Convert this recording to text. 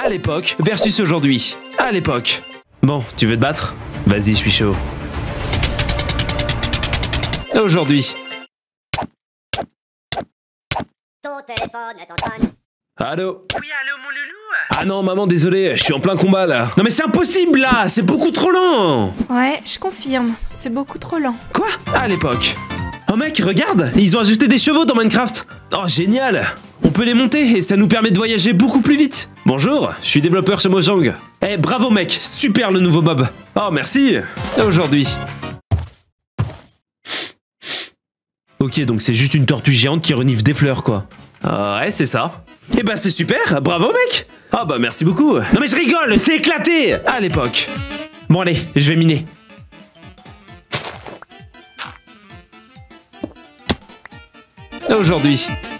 À l'époque versus aujourd'hui. À l'époque. Bon, tu veux te battre? Vas-y, je suis chaud. Aujourd'hui. Ton téléphone est en panne. Allô? Oui, allô, mon loulou? Ah non, maman, désolé, je suis en plein combat là. Non mais c'est impossible là, c'est beaucoup trop lent. Ouais, je confirme, c'est beaucoup trop lent. Quoi? À l'époque. Oh mec, regarde, ils ont ajouté des chevaux dans Minecraft. Oh génial. On peut les monter et ça nous permet de voyager beaucoup plus vite. Bonjour, je suis développeur chez Mojang. Eh bravo mec, super le nouveau mob. Oh merci. Et aujourd'hui. Ok, donc c'est juste une tortue géante qui renifle des fleurs quoi. Ouais, c'est ça. Eh bah c'est super, bravo mec. Ah bah merci beaucoup. Non mais je rigole, c'est éclaté. À l'époque. Bon allez, je vais miner. Aujourd'hui.